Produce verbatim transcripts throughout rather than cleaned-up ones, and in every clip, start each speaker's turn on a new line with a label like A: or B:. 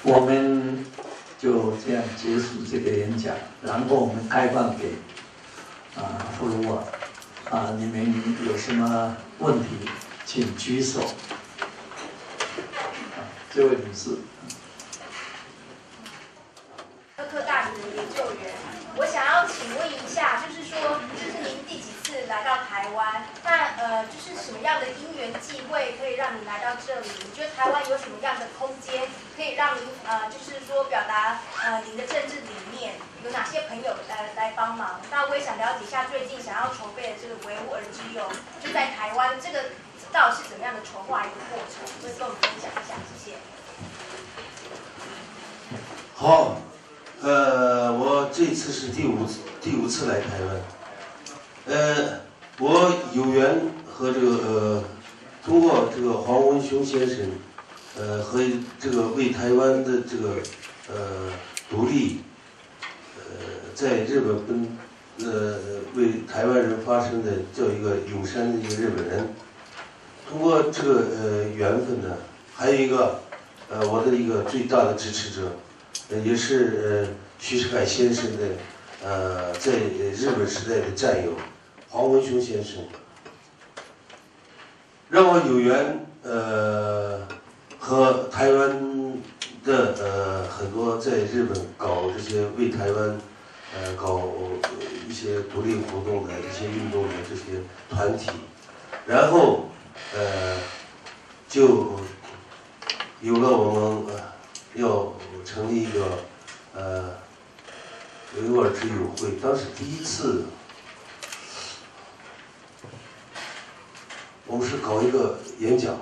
A: 我们就这样结束这个演讲，然后我们开放给啊弗鲁瓦啊，你们有什么问题，请举手。啊，这位女士。
B: 科大的研究员，我想要请问一下，就是说，这是您第几次来到台湾？那呃，就是什么样的因缘际会可以让你来到这里？你觉得台湾有什么样的空间可以让您呃，就是说表达呃您的政治理念？有哪些朋友来来帮忙？那我也想了解一下最近想要筹备的这个维吾尔之友，就在台湾，这个到底是怎么样的筹划一个过程？会跟我们分享一下，谢谢。
C: 好。呃，我这次是第五次第五次来台湾。呃，我有缘和这个呃，通过这个黄文雄先生，呃，和这个为台湾的这个呃独立，呃，在日本跟呃为台湾人发声的叫一个友山的一个日本人，通过这个呃缘分呢，还有一个呃我的一个最大的支持者。也是呃徐世凯先生的呃在日本时代的战友黄文雄先生，让我有缘呃和台湾的呃很多在日本搞这些为台湾呃搞一些独立活动的一些运动的这些团体，然后呃就有了我们呃要成立一个呃维吾尔之友会。当时第一次我们是搞一个演讲，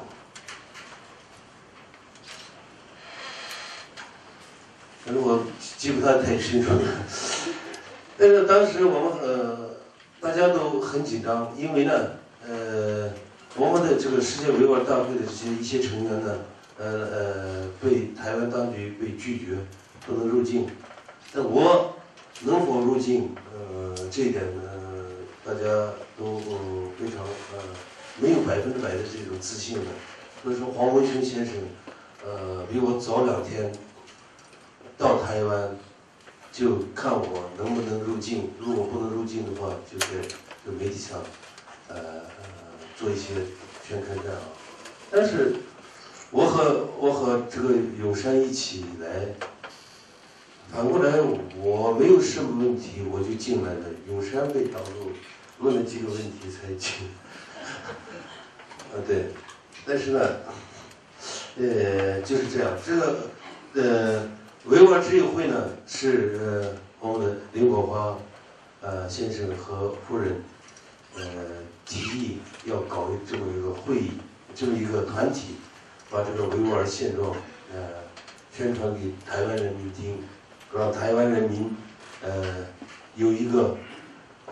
C: 反正我记不太太清楚了。但是当时我们呃大家都很紧张，因为呢呃我们的这个世界维吾尔大会的这些一些成员呢。呃呃，被台湾当局被拒绝，不能入境。但我能否入境？呃，这一点呢，大家都、呃、非常呃没有百分之百的这种自信的。所以说，黄文雄先生，呃，比我早两天到台湾，就看我能不能入境。如果不能入境的话，就在这媒体上，呃呃做一些宣传战啊。但是。我和我和这个友山一起来，反过来我没有什么问题，我就进来了。友山被挡住，问了几个问题才进。啊对，但是呢，呃就是这样。这个呃维吾尔之友会呢是呃我们的林国华呃先生和夫人呃提议要搞这么一个会议，这么一个团体。把这个维吾尔现状，呃，宣传给台湾人民听，让台湾人民，呃，有一个，呃，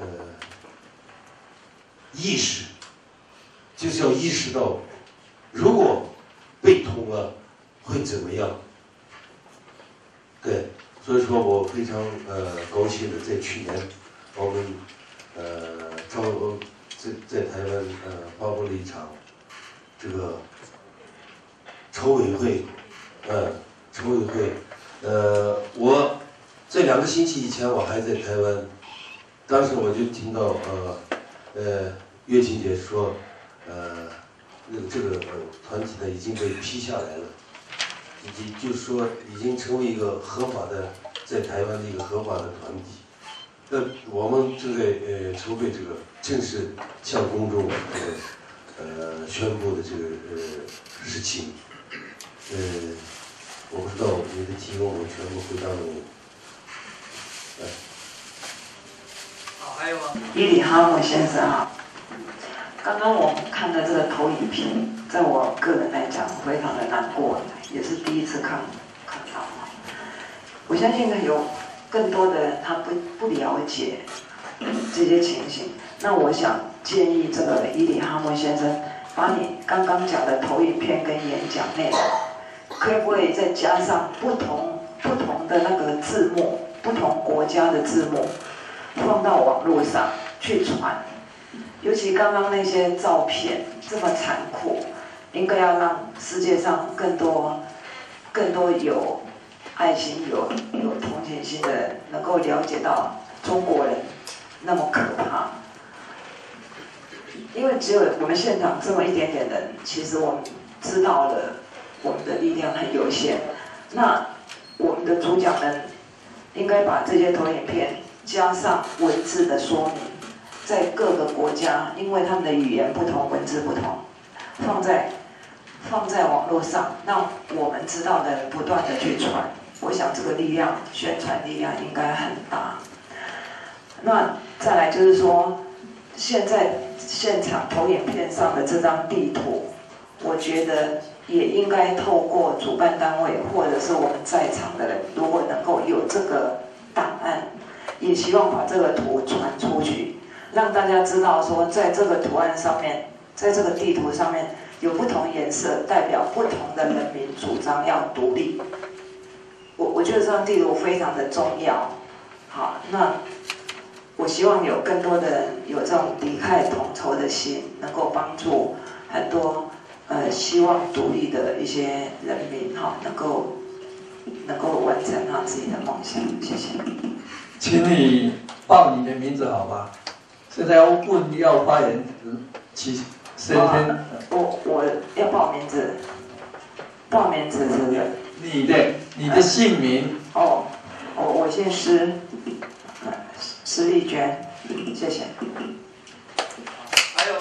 C: 意识，就是要意识到，如果被捅了会怎么样？对，所以说我非常呃高兴的，在去年，我们呃招在在台湾呃发布了一场这个。筹委会，呃，筹委会，呃，我在两个星期以前我还在台湾，当时我就听到呃，呃，岳琴姐说，呃，那个这个呃团体呢已经被批下来了，以及就是说已经成为一个合法的在台湾的一个合法的团体。那我们正在呃筹备这个正式向公众这个呃宣布的这个呃事情。呃，我不知道你的提问我全部回答了没有？哎，
D: 好，还有吗？
E: 伊里哈姆先生啊，刚刚我们看的这个投影片，在我个人来讲非常的难过，也是第一次看看到。我相信呢，有更多的人他不不了解这些情形。那我想建议这个伊里哈姆先生，把你刚刚讲的投影片跟演讲内容。可不可以再加上不同不同的那个字幕，不同国家的字幕，放到网络上去传？尤其刚刚那些照片这么残酷，应该要让世界上更多更多有爱心、有有同情心的人，能够了解到中国人那么可怕。因为只有我们现场这么一点点人，其实我们知道了我们的力量很有限。那我们的主讲人应该把这些投影片加上文字的说明，在各个国家，因为他们的语言不同，文字不同，放在放在网络上，让我们知道的人不断的去传。我想这个力量，宣传力量应该很大。那再来就是说，现在现场投影片上的这张地图，我觉得也应该透过主办单位或者是我们在场的人，如果能够有这个档案，也希望把这个图传出去，让大家知道说，在这个图案上面，在这个地图上面有不同颜色，代表不同的人民主张要独立。我我觉得这张地图非常的重要。好，那我希望有更多的人有这种敌忾同仇的心，能够帮助很多呃希望独立的一些人民哈，能够能够完成他自己的梦想。谢谢。
A: 请你报你的名字好吧？现在要问要发言，其谁先？
E: 啊、我我要报名字，报名字是不是？
A: 你的你的姓名？
E: 哦，我我姓施，施丽娟，谢谢。
D: 还有吗？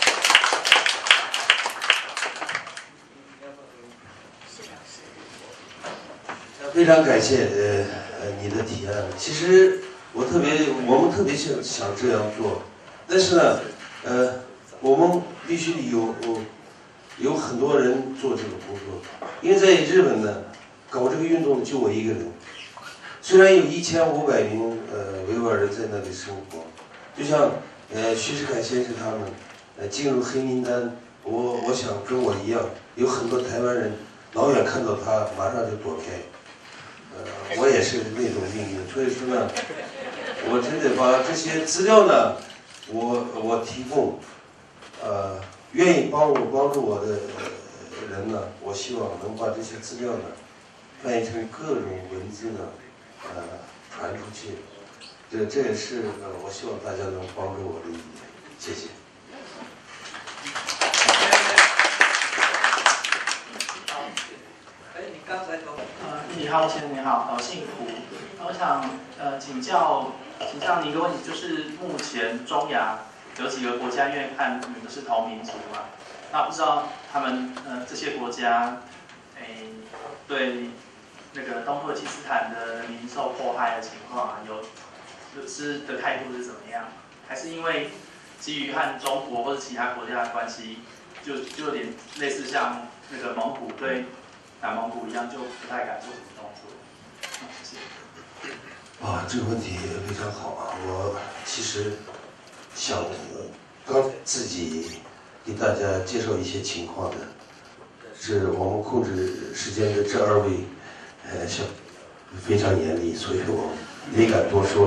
C: 非常感谢呃呃你的提案。其实我特别我们特别想想这样做，但是呢，呃，我们必须有有很多人做这个工作，因为在日本呢，搞这个运动的就我一个人。虽然有一千五百名呃维吾尔人在那里生活，就像呃徐世凯先生他们呃进入黑名单，我我想跟我一样，有很多台湾人老远看到他马上就躲开。呃，我也是那种命运，所以说呢，我真的把这些资料呢，我我提供，呃，愿意帮我帮助我的人呢，我希望能把这些资料呢，翻译成各种文字呢，呃，传出去。这这也是呃，我希望大家能帮助我的意见。谢谢。
D: 哎，你刚才说。
F: 呃，你好，先生你好，呃，幸福。我想呃请教请教你一个问题，就是目前中亚有几个国家，因为看你们是同民族嘛，那不知道他们呃这些国家，诶对那个东土耳其斯坦的人民受迫害的情况啊，有是的态度是怎么样？还是因为基于和中国或者其他国家的关系，就就有点类似像那个蒙古对南蒙古一样，就不太敢做什么动作。嗯、谢谢。
C: 啊，这个问题非常好啊！我其实想刚自己给大家介绍一些情况的，是我们控制时间的这二位，呃，像非常严厉，所以我没敢多说。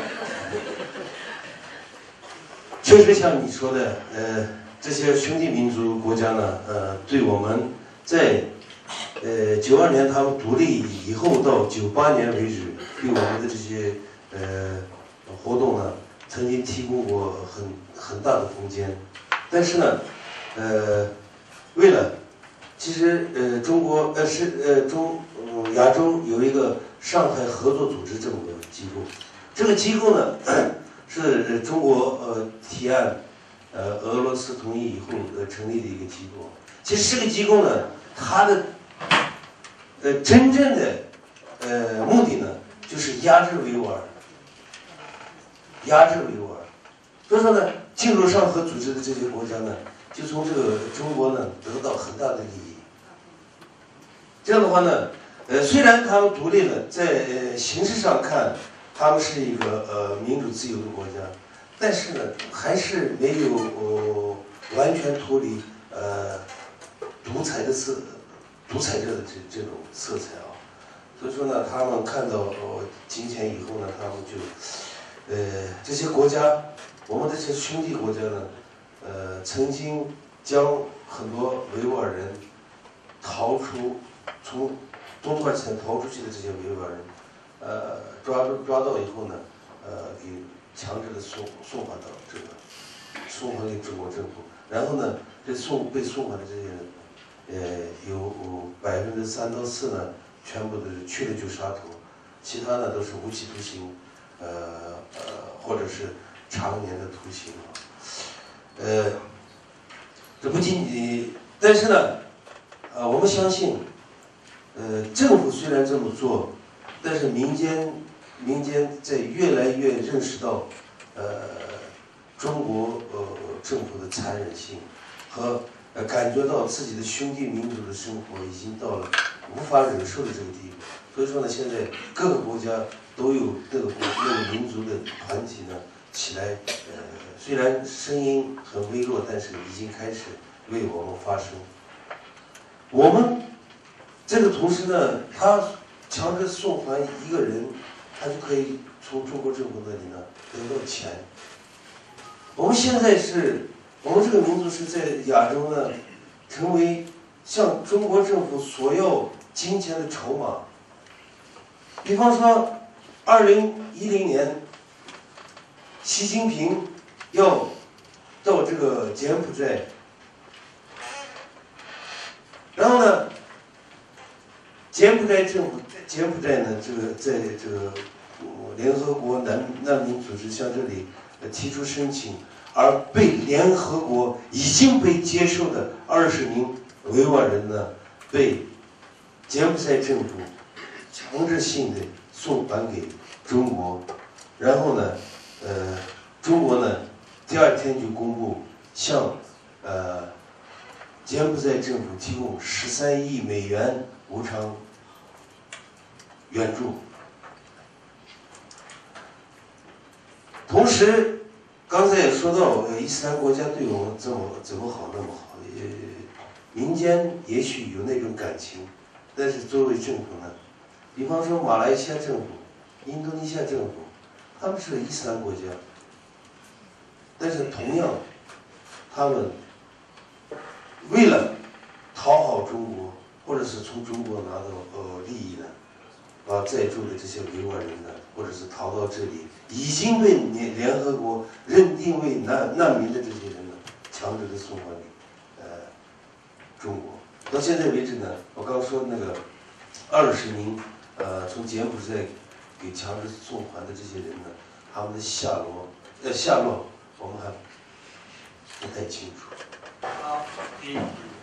C: 确实像你说的，呃，这些兄弟民族国家呢，呃，对我们在呃九二年他们独立以后到九八年为止，对我们的这些呃活动呢，曾经提供过很很大的空间。但是呢，呃，为了其实呃中国呃是呃中嗯亚洲有一个上海合作组织这么个机构，这个机构呢。是中国呃提案，呃俄罗斯同意以后呃成立的一个机构。其实这个机构呢，它的呃真正的呃目的呢，就是压制维吾尔，压制维吾尔。所以说呢，进入上合组织的这些国家呢，就从这个中国呢得到很大的利益。这样的话呢，呃虽然他们独立了，在呃形式上看。他们是一个呃民主自由的国家，但是呢，还是没有、呃、完全脱离呃独裁的色独裁者的这这种色彩啊。所以说呢，他们看到呃金钱以后呢，他们就呃这些国家，我们这些兄弟国家呢，呃曾经将很多维吾尔人逃出从中多少钱逃出去的这些维吾尔人，呃，抓住抓到以后呢，呃，给强制的送送还到这个，送还给中国政府。然后呢，这送被送还的这些人，呃，有百分之三到四呢，全部都是去了就杀头，其他呢都是无期徒刑，呃呃，或者是常年的徒刑啊。呃，这不仅仅，但是呢，呃，我们相信，呃，政府虽然这么做，但是民间民间在越来越认识到，呃，中国呃政府的残忍性和呃感觉到自己的兄弟民族的生活已经到了无法忍受的这个地步。所以说呢，现在各个国家都有那个那个民族的团体呢起来，呃，虽然声音很微弱，但是已经开始为我们发声。我们这个同时呢，他强制送还一个人，他就可以从中国政府那里呢得到钱。我们现在是，我们这个民族是在亚洲呢，成为向中国政府索要金钱的筹码。比方说，二零一零年，习近平要到这个柬埔寨，然后呢，柬埔寨政府柬埔寨呢，这个在这个联合国难难民组织向这里提出申请，而被联合国已经被接受的二十名维吾尔人呢，被柬埔寨政府强制性的送还给中国，然后呢，呃，中国呢，第二天就公布向呃柬埔寨政府提供十三亿美元无偿援助。同时，刚才也说到，呃，伊斯兰国家对我们这么这么好那么好，也民间也许有那种感情，但是作为政府呢，比方说马来西亚政府、印度尼西亚政府，他们是个伊斯兰国家，但是同样，他们为了讨好中国，或者是从中国拿到呃利益呢，把在住的这些维吾尔人呢，或者是逃到这里已经被联联合国认定为难难民的这些人呢，强制的送还给呃中国。到现在为止呢，我刚说那个二十名呃从柬埔寨给强制送还的这些人呢，他们的下落呃下落我们还不太清楚。
D: 好，你。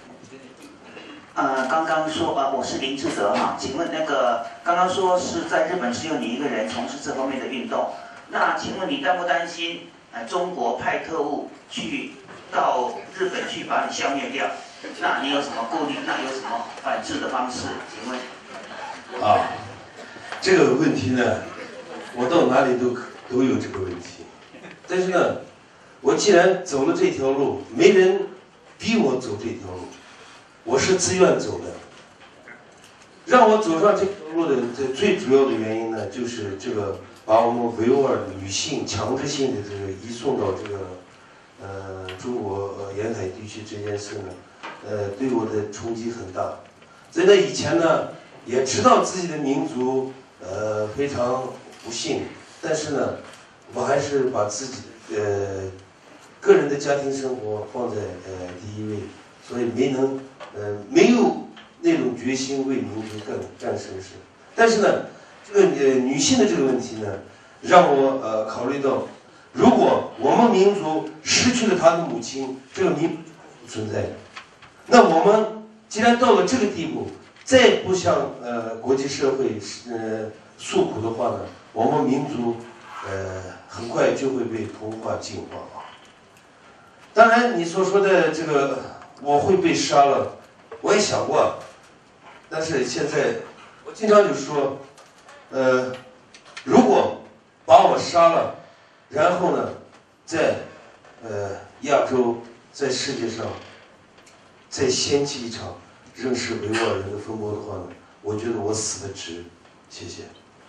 G: 呃，刚刚说呃，我是林志德哈，请问那个刚刚说是在日本只有你一个人从事这方面的运动，那请问你担不担心呃中国派特务去到日本去把你消灭掉？那你有什么顾虑？那有什么反制的方式？请问？
C: 啊，这个问题呢，我到哪里都都有这个问题，但是呢，我既然走了这条路，没人逼我走这条路。我是自愿走的，让我走上这条路的这最主要的原因呢，就是这个把我们维吾尔女性强制性的这个移送到这个呃中国呃沿海地区这件事呢，呃对我的冲击很大。在那以前呢，也知道自己的民族呃非常不幸，但是呢，我还是把自己呃个人的家庭生活放在呃第一位，所以没能。呃，没有那种决心为民族干干什么事，但是呢，这个呃女性的这个问题呢，让我呃考虑到，如果我们民族失去了她的母亲，这个民族不存在的。那我们既然到了这个地步，再不向呃国际社会呃诉苦的话呢，我们民族呃很快就会被同化净化啊。当然，你所说的这个我会被杀了。我也想过，但是现在我经常就说，呃，如果把我杀了，然后呢，在呃亚洲，在世界上再掀起一场认识维吾尔人的风波的话呢，我觉得我死得值。谢谢。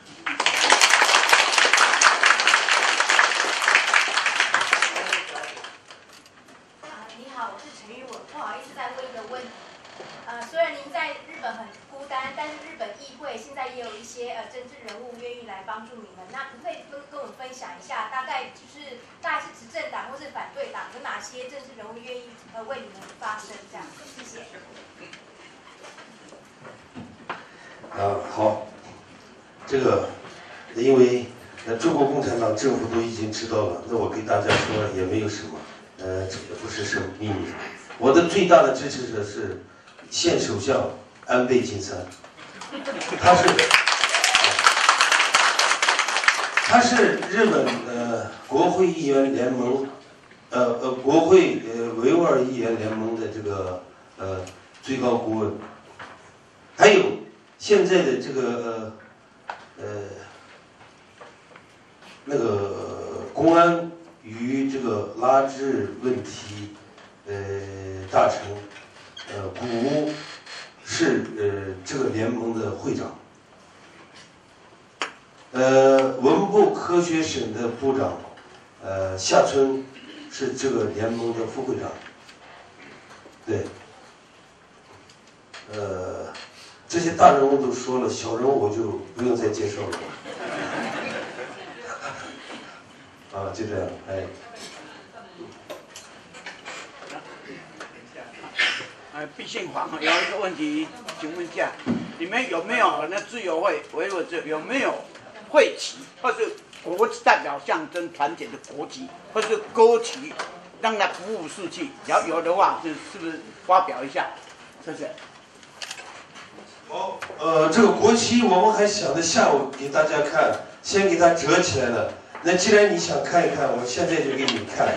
B: 啊，你好，我是陈玉文，不好意思再问一个问题。呃，虽然您在日本很孤单，但是日本疫来帮助你们。那可不可以跟跟我们分享一下，大概就是大概是执政党或是反对党有哪些政治人物愿意呃为你们发声？这样，谢谢。
C: 啊，好，这个因为呃中国共产党政府都已经知道了，那我给大家说也没有什么，呃，这也不是什么秘密。我的最大的支持者是现首相安倍晋三，他是他是日本呃国会议员联盟，呃呃国会呃维吾尔议员联盟的这个呃最高顾问，还有现在的这个呃呃那个公安与这个拉致问题呃大臣呃古屋是呃这个联盟的会长。呃，文部科学省的部长，呃，夏春是这个联盟的副会长。对，呃，这些大人物都说了，小人物我就不用再介绍了。啊，就这样，哎。
H: 呃，毕信煌有一个问题，请问一下，你们有没有那自由会维吾尔自有没有？会旗，或是国代表象征团结的国旗，或是歌旗，让它鼓舞士气。只要有的话，是是不是发表一下？谢谢。
C: 哦，呃，这个国旗我们还想着下午给大家看，先给它折起来了。那既然你想看一看，我现在就给你看。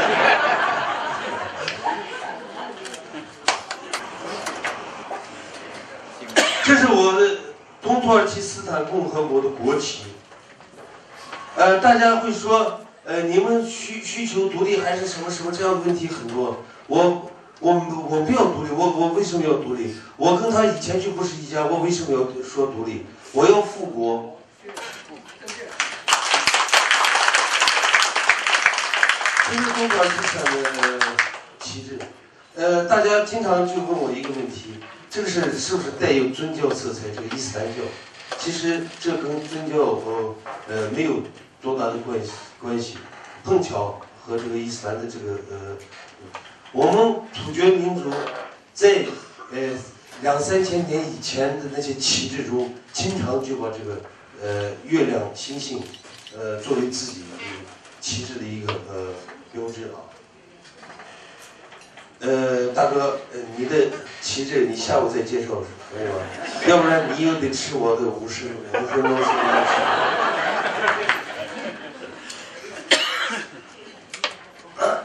C: 这是我的东土耳其斯坦共和国的国旗。呃，大家会说，呃，你们需需求独立还是什么什么这样的问题很多。我我我不要独立，我我为什么要独立？我跟他以前就不是一家，我为什么要说独立？我要复国。这是东土耳其斯坦的旗帜。呃，大家经常就问我一个问题。这个是是不是带有宗教色彩？这个伊斯兰教，其实这跟宗教呃呃没有多大的关系关系，碰巧和这个伊斯兰的这个呃，我们突厥民族在呃两三千年以前的那些旗帜中，经常就把这个呃月亮星星呃作为自己旗帜的一个呃标志啊。呃，大哥，呃，你的旗帜你下午再介绍可以吗？要不然你又得吃我的五十五分钟时间。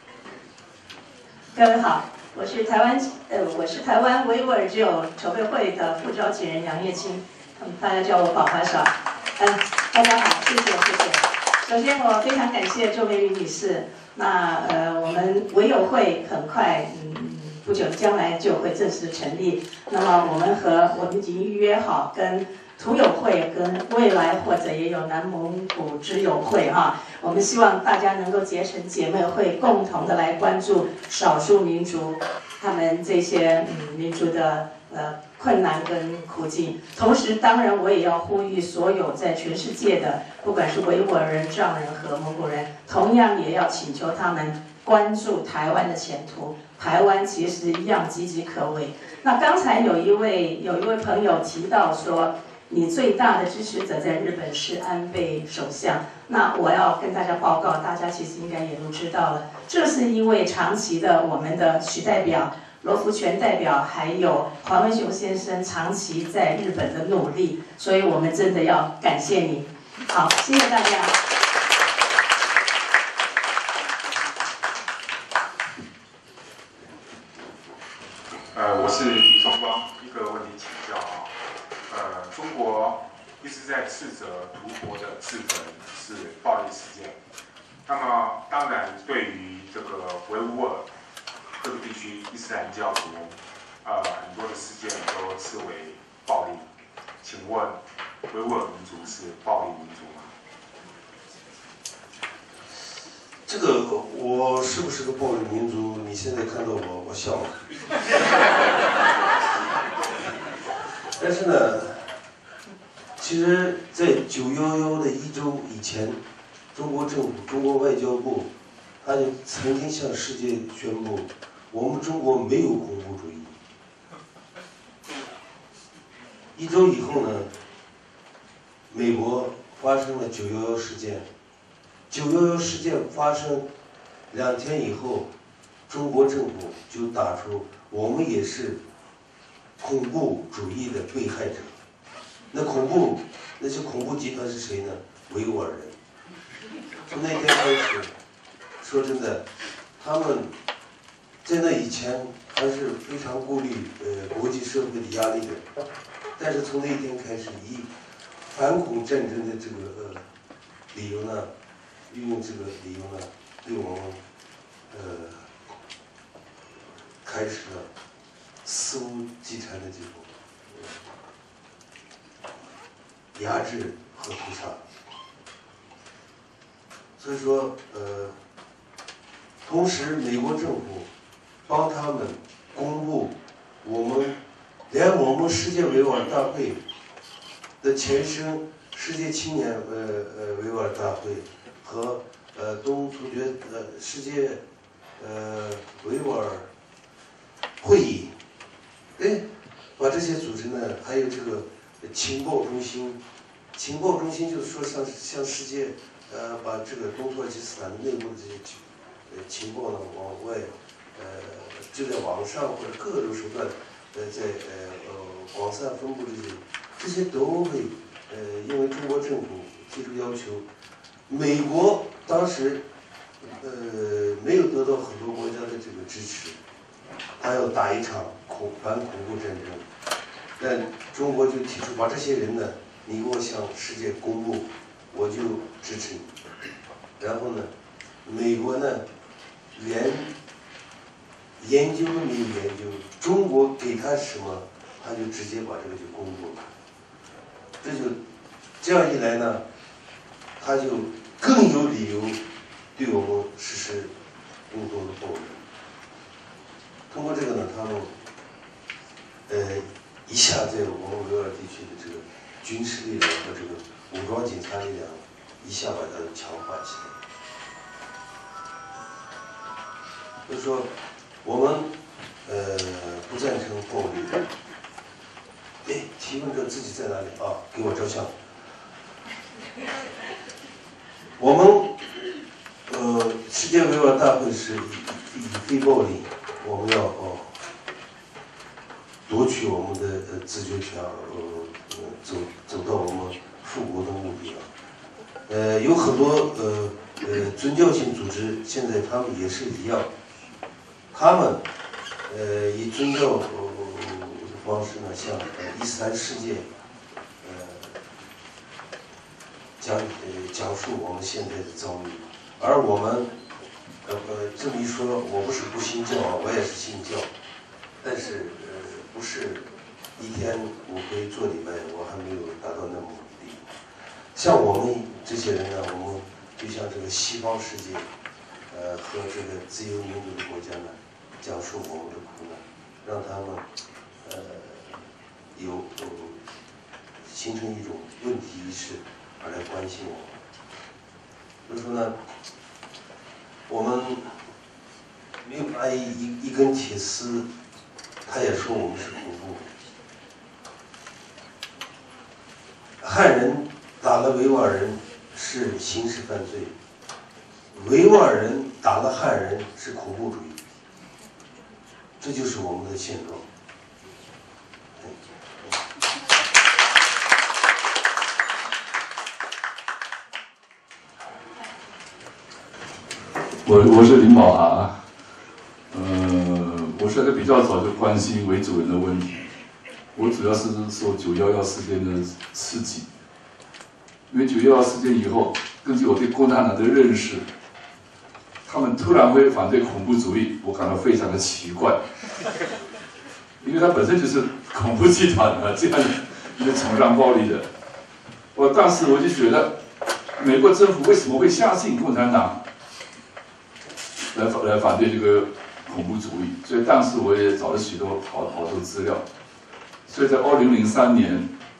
I: 各位好，我是台湾呃，我是台湾维吾尔之友筹备会的副召集人杨叶青，他们大家叫我宝华嫂。嗯、呃，大家好，谢谢谢谢。首先，我非常感谢周美云女士。那呃，我们维友会很快，嗯，不久将来就会正式成立。那么我们和我们已经预约好，跟土友会、跟未来或者也有南蒙古之友会哈，我们希望大家能够结成姐妹会，共同的来关注少数民族他们这些嗯民族的呃困难跟苦境。同时，当然我也要呼吁所有在全世界的，不管是维吾尔人、藏人和蒙古人，同样也要请求他们关注台湾的前途。台湾其实一样岌岌可危。那刚才有一位有一位朋友提到说，你最大的支持者在日本是安倍首相。那我要跟大家报告，大家其实应该也都知道了，这是因为长期的我们的许代表、罗福全代表还有黄文雄先生长期在日本的努力，所以我们真的要感谢你。好，谢谢大家。
J: 呃，我是李崇光，一个问题请教啊。呃，中国一直在斥责吐蕃的自焚是暴力事件，那么当然对于这个维吾尔这个地区伊斯兰教徒，呃，很多的事件都视为暴力。请问维吾尔民族是暴力民族吗？
C: 这个我是不是个暴力民族？你现在看到我，我笑了。但是呢，其其实，在九幺幺的一周以前，中国政府、中国外交部，他就曾经向世界宣布，我们中国没有恐怖主义。一周以后呢，美国发生了九幺幺事件。九幺幺事件发生两天以后，中国政府就打出我们也是恐怖主义的被害者。那恐怖那些恐怖集团是谁呢？维吾尔人。从那天开始，说真的，他们在那以前还是非常顾虑呃国际社会的压力的，但是从那天开始，以反恐战争的这个呃理由呢，运用这个理由呢，对我们呃开始了肆无忌惮的这种压制和屠杀。所以说，呃，同时美国政府帮他们公布我们连我们世界维吾尔大会的前身世界青年呃呃维吾尔大会和呃东突厥呃世界呃维吾尔会议，哎，把这些组织呢，还有这个情报中心，情报中心就是说像像世界。呃，把这个东土耳其斯坦内部的这些呃情报呢往外，呃，就在网上或者各种手段，呃，在呃呃广泛分布这些，这些都会呃，因为中国政府提出要求，美国当时呃没有得到很多国家的这个支持，他要打一场恐反恐怖战争，但中国就提出把这些人呢，你给我向世界公布。我就支持你，然后呢，美国呢，连研究都没有研究，中国给他什么，他就直接把这个就公布了。这就这样一来呢，他就更有理由对我们实施更多的报复。通过这个呢，他们呃一下在我们维吾尔地区的这个军事力量和这个。武装警察力量一下把它强化起来，就是说，我们呃不赞成暴力。哎，提问者自己在哪里啊？给我照相。我们呃世界维吾尔大会是以以非暴力，我们要哦夺取我们的呃自决权，呃走走到我们。复国的目的啊，呃，有很多呃呃宗教性组织，现在他们也是一样，他们呃以宗教的方式呢，向呃伊斯兰世界呃讲呃讲述我们现在的遭遇，而我们呃呃这么一说，我不是不信教啊，我也是信教，但是呃不是一天五回做礼拜，我还没有达到那么。像我们这些人呢，我们就像这个西方世界，呃，和这个自由民主的国家呢，讲述我们的苦难，让他们呃有有形成一种问题意识，而来关心我们。所以说呢，我们没有拿一一一根铁丝，他也说我们是恐怖。汉人。打了维吾尔人是刑事犯罪，维吾尔人打了汉人是恐怖主义，这就是我们的现状。
K: 我我是林宝啊，呃，我现在比较早就关心维族人的问题，我主要是受九幺幺事件的刺激。因为九幺幺事件以后，根据我对共产党的认识，他们突然会反对恐怖主义，我感到非常的奇怪，因为他本身就是恐怖集团啊，这样一个崇尚暴力的。我当时我就觉得，美国政府为什么会相信共产党来来反对这个恐怖主义？所以当时我也找了许多好好多资料，所以在二零零三年。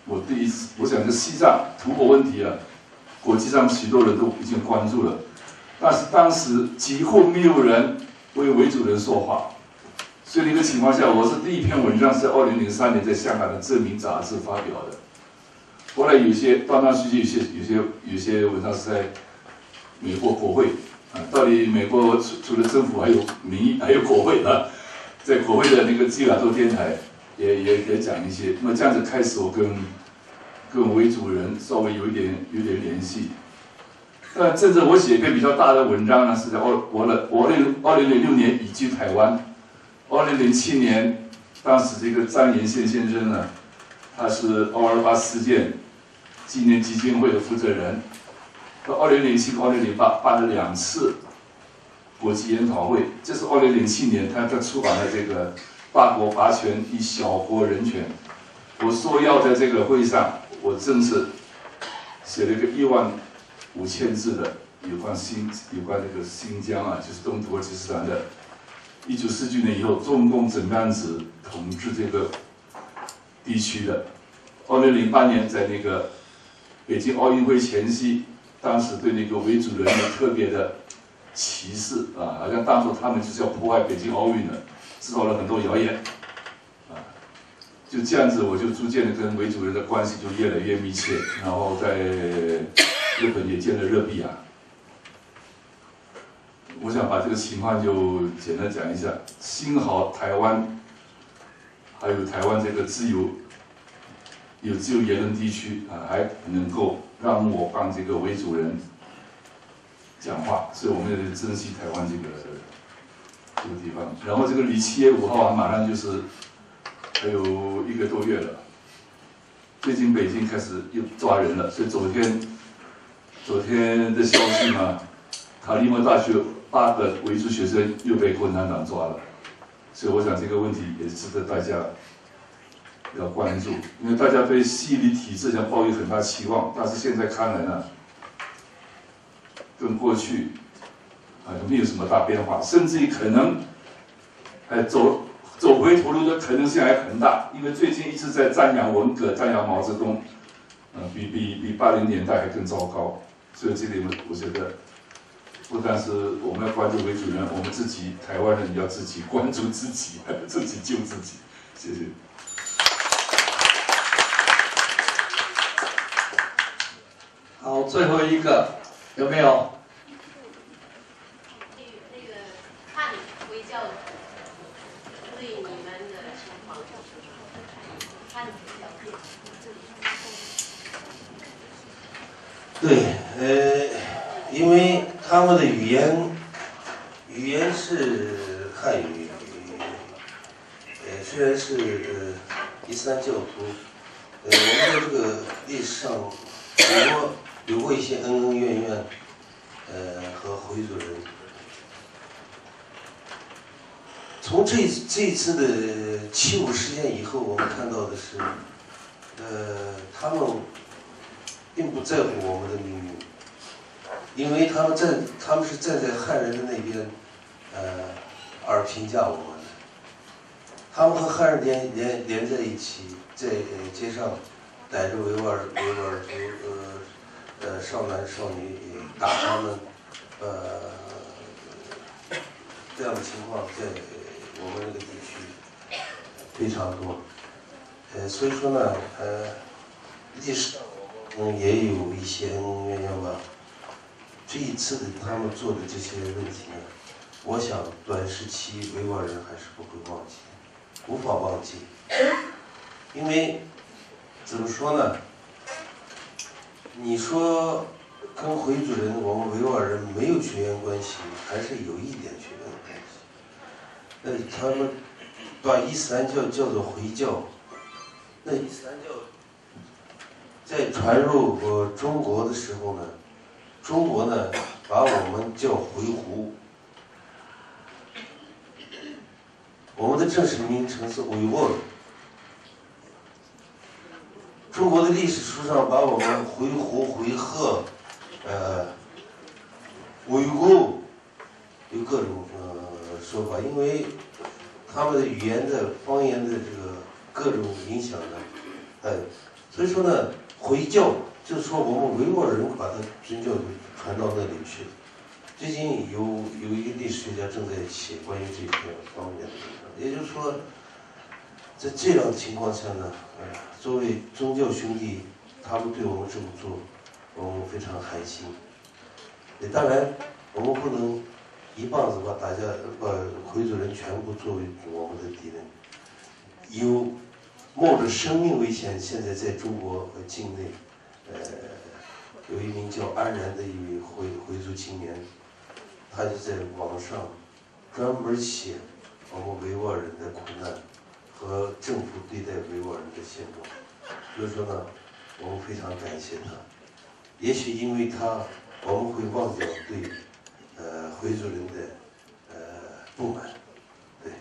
K: 我第一次，我想这西藏吐蕃问题啊，国际上许多人都已经关注了，但是当时几乎没有人为维族人说话，所以那个情况下，我是第一篇文章是在二零零三年在香港的《证明》杂志发表的。后来有些断断续续，有些有些有些文章是在美国国会啊，到底美国除除了政府还有民意，还有国会啊，在国会的那个自由亚洲电台也也也讲一些。那么这样子开始，我跟跟维族人稍微有一点有点联系。但真正我写一篇比较大的文章呢，是在二我的我零二零零六年移居台湾，二零零七年，当时这个张延宪先生呢，他是二二八事件纪念基金会的负责人，到二零零七、二零零八办了两次国际研讨会。这是二零零七年，他他出版了这个《大国拔权与小国人权》。我说要在这个会上，我正式写了一个一万五千字的有关新有关这个新疆啊，就是东土耳其斯坦的，一九四九年以后中共怎么样子统治这个地区的。二零零八年在那个北京奥运会前夕，当时对那个维族人有特别的歧视啊，好像当初他们就是要破坏北京奥运的，制造了很多谣言啊。就这样子，我就逐渐的跟维族人的关系就越来越密切，然后在日本也见了热比亚。我想把这个情况就简单讲一下。幸好台湾还有台湾这个自由有自由言论地区啊，还能够让我帮这个维族人讲话，所以我们也珍惜台湾这个这个地方。然后这个离七月五号啊，马上就是还有一个多月了。最近北京开始又抓人了，所以昨天昨天的消息嘛，塔利木大学八个维族学生又被共产党抓了，所以我想这个问题也值得大家要关注，因为大家对西里体制将抱有很大期望，但是现在看来呢，跟过去好像没有什么大变化，甚至于可能，哎走走回头路的可能性还很大，因为最近一直在赞扬文革、赞扬毛泽东，嗯、呃，比比比八零年代还更糟糕，所以这里我觉得。不但是我们要关注维族人，我们自己台湾人也要自己关注自己，自己救自己。谢谢。
A: 好，最后一个有没有？
L: 那个汉维教对你们的情况，汉维教
C: 对，呃。因为他们的语言语言是汉语，呃，虽然是呃伊斯兰教徒，呃，我们在这个历史上有过有过一些恩恩怨怨，呃，和回族人。从这这一次的七五事件以后，我们看到的是，呃，他们并不在乎我们的命运。因为他们站，他们是站在汉人的那边，呃，而评价我们的。他们和汉人连连连在一起，在呃街上逮着维吾尔维吾尔族呃呃少男少女，打他们，呃，这样的情况在我们这个地区非常多。呃，所以说呢，呃，历史上嗯也有一些恩恩怨怨吧。这一次的他们做的这些问题呢，我想短时期维吾尔人还是不会忘记，无法忘记，因为怎么说呢？你说跟回族人，我们维吾尔人没有血缘关系，还是有一点血缘关系。那他们把伊斯兰教叫做回教，那伊斯兰教在传入呃中国的时候呢？中国呢，把我们叫回鹘，我们的正式名称是维吾尔。中国的历史书上把我们回鹘、回纥、呃、维吾有各种呃说法，因为他们的语言的方言的这个各种影响呢，呃，所以说呢，回教就是说我们维吾尔人把它真教传到那里去了。最近有有一个历史学家正在写关于这篇方面的文章，也就是说，在这样的情况下呢，呃，作为宗教兄弟，他们对我们这么做，我们非常寒心。也当然，我们不能一棒子把大家把回族人全部作为我们的敌人。有冒着生命危险，现在在中国和境内，呃，有一名叫安然的一位回回族青年。他就在网上专门写我们维吾尔人的苦难和政府对待维吾尔人的现状，所以说呢，我们非常感谢他。也许因为他，我们会忘掉对呃回族人的呃不满。对。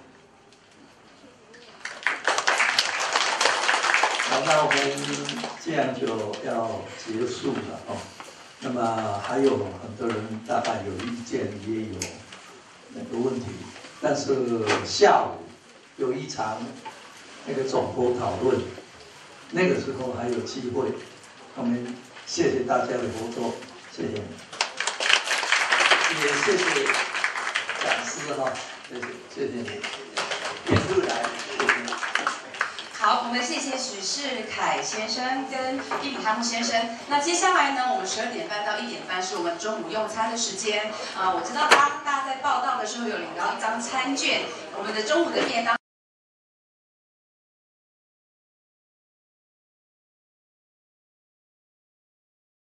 A: 好，那我们这样就要结束了哦。那么还有很多人大概有意见，也有那个问题，但是下午有一场那个总播讨论，那个时候还有机会。我们谢谢大家的合作，谢谢，也谢谢讲师哈，谢谢谢谢你，沿路来，谢谢。
M: 好，我们谢谢许世凯先生跟伊普汤姆先生。那接下来呢，我们十二点半到一点半是我们中午用餐的时间啊、呃。我知道大家大家在报道的时候有领到一张餐券，我们的中午的便当。